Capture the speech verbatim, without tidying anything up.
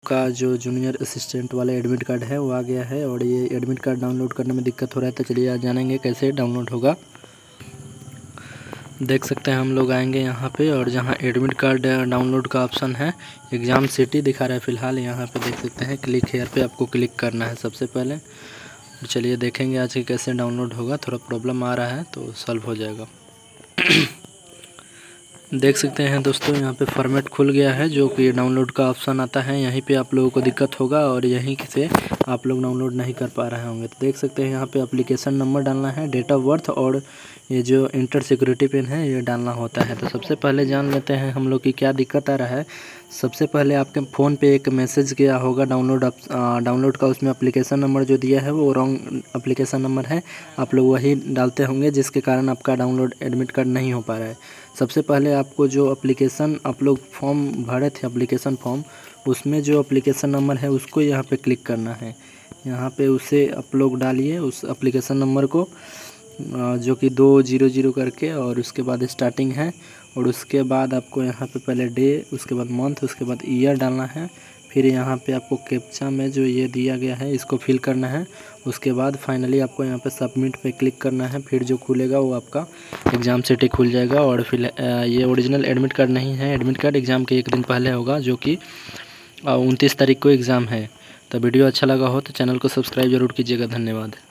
आपका जो junior assistant वाला एडमिट कार्ड है वो आ गया है। और ये एडमिट कार्ड डाउनलोड करने में दिक्कत हो रहा है, तो चलिए आज जानेंगे कैसे डाउनलोड होगा। देख सकते हैं हम लोग आएंगे यहाँ पे, और जहाँ एडमिट कार्ड डाउनलोड का ऑप्शन है, एग्ज़ाम सिटी दिखा रहा है फ़िलहाल। यहाँ पे देख सकते हैं क्लिक हेयर पे आपको क्लिक करना है सबसे पहले। चलिए देखेंगे आज के कैसे डाउनलोड होगा। थोड़ा प्रॉब्लम आ रहा है तो सॉल्व हो जाएगा। देख सकते हैं दोस्तों, यहाँ पे फॉर्मेट खुल गया है, जो कि डाउनलोड का ऑप्शन आता है। यहीं पे आप लोगों को दिक्कत होगा और यहीं से आप लोग डाउनलोड नहीं कर पा रहे होंगे। तो देख सकते हैं यहाँ पे एप्लीकेशन नंबर डालना है, डेट ऑफ बर्थ और ये जो इंटर सिक्योरिटी पिन है ये डालना होता है। तो सबसे पहले जान लेते हैं हम लोग की क्या दिक्कत आ रहा है। सबसे पहले आपके फ़ोन पे एक मैसेज गया होगा डाउनलोड डाउनलोड का, उसमें एप्लीकेशन नंबर जो दिया है वो रॉन्ग एप्लीकेशन नंबर है। आप लोग वही डालते होंगे, जिसके कारण आपका डाउनलोड एडमिट कार्ड नहीं हो पा रहा है। सबसे पहले आपको जो एप्लीकेशन आप लोग फॉर्म भरे थे, एप्लीकेशन फॉर्म, उसमें जो एप्लीकेशन नंबर है उसको यहाँ पे क्लिक करना है। यहाँ पे उसे आप लोग डालिए, उस एप्लीकेशन नंबर को, जो कि दो जीरो जीरो करके, और उसके बाद स्टार्टिंग है। और उसके बाद आपको यहाँ पे पहले डे, उसके बाद मंथ, उसके बाद ईयर डालना है। फिर यहाँ पे आपको कैप्चा में जो ये दिया गया है इसको फिल करना है। उसके बाद फाइनली आपको यहाँ पे सबमिट पे क्लिक करना है। फिर जो खुलेगा वो आपका एग्ज़ाम सिटी खुल जाएगा। और फिर ये ओरिजिनल एडमिट कार्ड नहीं है, एडमिट कार्ड एग्ज़ाम के एक दिन पहले होगा, जो कि उनतीस तारीख को एग्ज़ाम है। तो वीडियो अच्छा लगा हो तो चैनल को सब्सक्राइब जरूर कीजिएगा। धन्यवाद।